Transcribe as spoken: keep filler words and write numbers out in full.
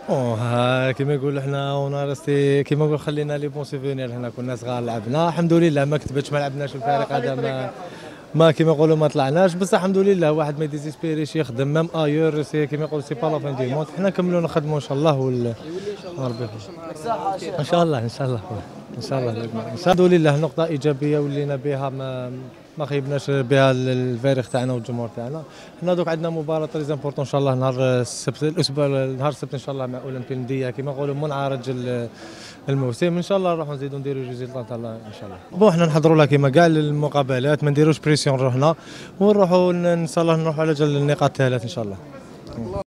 اوه كيما يقولوا حنا ونارستي كيما نقول خلينا لي بون سيفونير. حنا كنا صغار لعبنا الحمد لله، ما كتبتش، ما لعبناش الفريق هذا، ما ما كيما يقولوا ما طلعناش، بصح الحمد لله واحد ما يديزيسبيريش يخدم ميم ايور، سي كيما يقولوا سي با لا فين دي موند. حنا نكملوا نخدموا ان شاء الله وال ربي ان شاء الله ان شاء الله ان شاء الله الحمد لله. نقطه ايجابيه ولينا بها، ما ما خيبناش بها الفريق تاعنا والجمهور تاعنا. حنا دوك عندنا مباراه تري امبورطون ان شاء الله نهار السبت، الاسبوع نهار السبت ان شاء الله مع اولمبي نديه كيما نقولوا منعرج الموسم. ان شاء الله نروحوا نزيدوا نديروا ريزلطات الله ان شاء الله. بون حنا نحضروا لها كيما كاع المقابلات، ما نديروش بريسيون روحنا ونروحوا ان شاء الله نروحوا على جال النقاط الثلاث ان شاء الله.